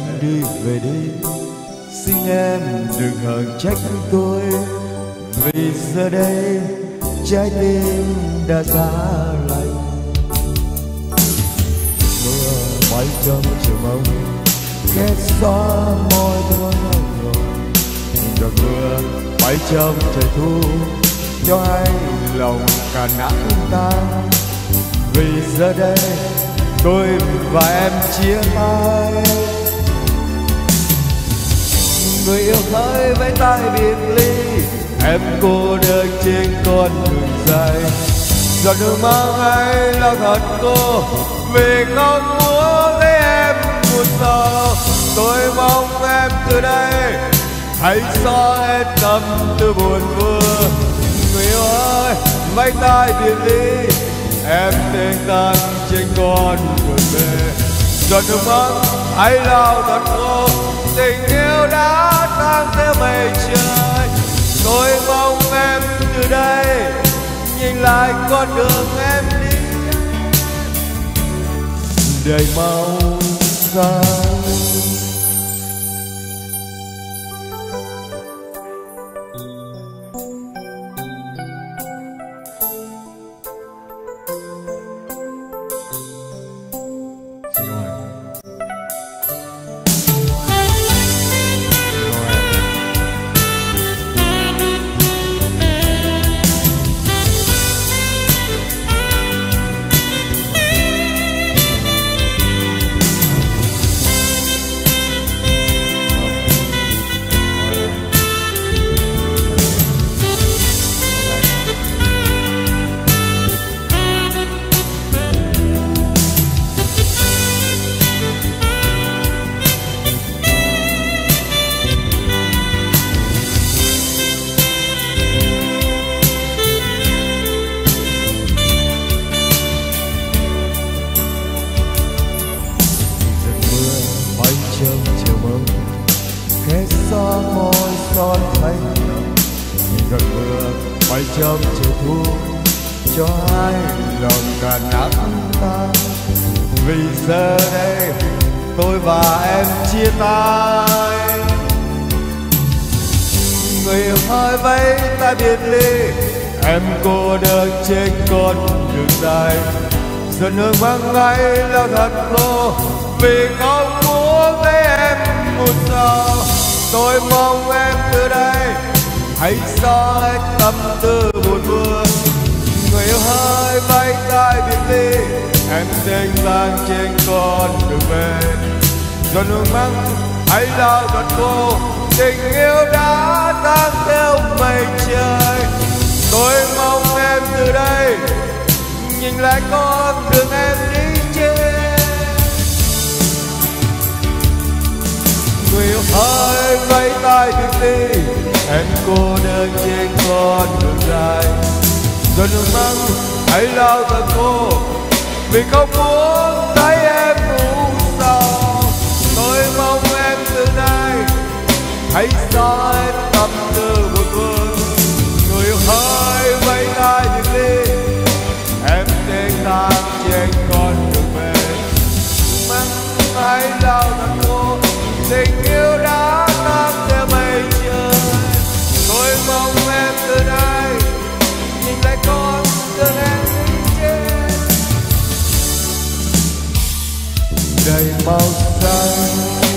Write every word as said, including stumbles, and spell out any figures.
em đi về đi, xin em đừng hờn trách tôi, vì giờ đây trái tim đã giá lạnh. Mưa bay trong chiều mông khẽ xóa môi tôi rồi, giọt mưa bay trong trời thu cho hai lòng cả nắng tan. Vì giờ đây tôi và em chia tay, người yêu hỡi vẫy tay biệt ly, em cô đơn trên con đường dài. Giọt nước mắt ấy là thật cô, vì không muốn thấy em buồn sầu. Tôi mong em từ đây hãy xóa hết tâm tư buồn vui. Người yêu ơi vẫy tay biệt ly, em tên tan trên con đường về. Giọt nước mắt hãy lau thật khô, tình yêu đã tan theo mây trời. Tôi mong em từ đây nhìn lại con đường em đi đầy màu xanh. Khẽ xóa môi son thanh lòng, giọt mưa bay trong chiều thu cho hai lòng cả nắng tan. Vì giờ đây tôi và em chia tay, người yêu hỡi vẫy tay biệt ly, em cô đơn trên con đường dài. Giọt nước mắt ấy là thật khô, vì không muốn thấy em buồn sầu. Tôi mong em từ đây hãy xóa hết tâm tư buồn vui. Người yêu hỡi vẫy tay biệt ly, em tên tan trên con đường về. Giọt nước mắt hãy lau thật khô, tình yêu đã tan theo mây trời. Tôi mong em từ đây nhìn lại con đường em đi trên. Người yêu hỡi vẫy tay biệt ly, em cô đơn trên con đường dài. Giọt nước mắt hãy lau thật khô, vì không muốn thấy em u sầu. Tôi mong em từ đây hãy xóa hết tâm tư buồn vui. Người yêu hỡi vẫy tay biệt ly, em tên tan trên con đường về. Mắt hãy lau thật khô, tình yêu đã tan theo mây trời. Tôi mong em từ đây nhìn lại con đường em đi trên đầy màu xanh.